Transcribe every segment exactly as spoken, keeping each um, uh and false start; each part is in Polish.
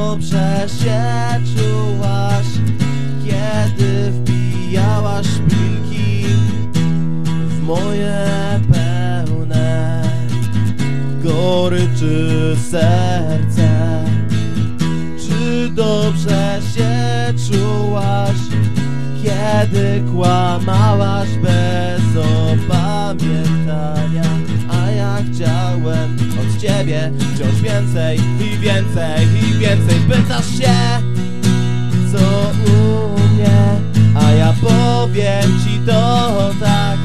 dobrze się czułaś, kiedy wbijałaś szpilki w moje pełne goryczy serce? Czy dobrze się czułaś, kiedy kłamałaś bez opamiętania? A ja chciałem od ciebie wciąż więcej i więcej i więcej. Pytasz się, co u mnie, a ja powiem ci to tak: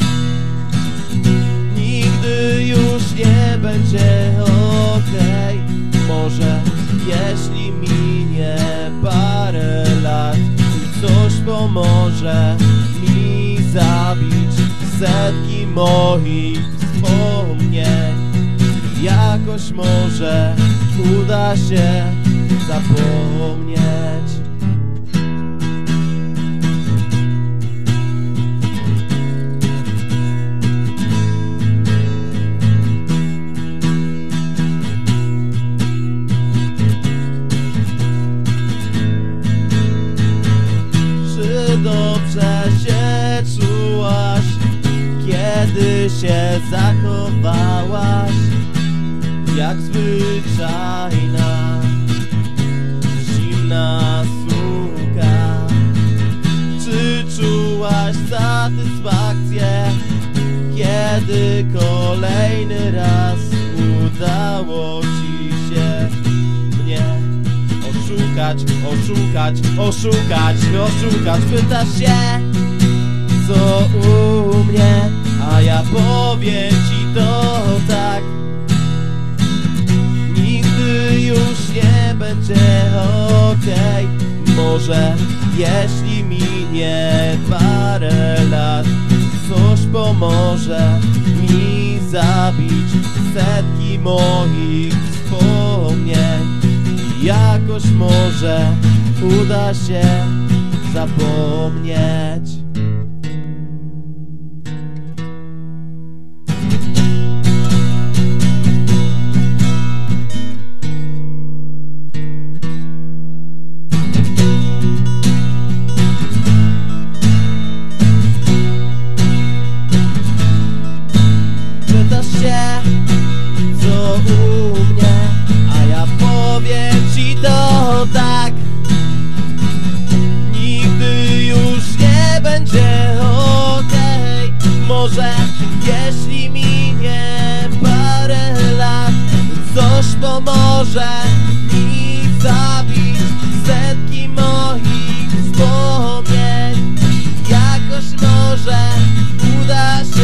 nigdy już nie będzie okej. Może jeśli minie parę lat i coś pomoże mi zabić setki moich wspomnień, jakoś może uda się zapomnieć. Czy dobrze się czułaś, kiedy się zachowałaś jak zwyczajna zimna suka? Czy czułaś satysfakcję, kiedy kolejny raz udało ci się mnie oszukać, oszukać, oszukać, oszukać? Pytasz się, co u mnie, a ja powiem ci to tak: nigdy już nie będzie okej. Może jeśli minie parę lat, coś pomoże mi zabić setki moich wspomnień, jakoś może uda się zapomnieć. Pytasz się, co u mnie, a ja powiem ci to tak: nigdy już nie będzie okej. Może jeśli minie parę lat, coś pomoże mi zabić setki moich wspomnień, jakoś może uda się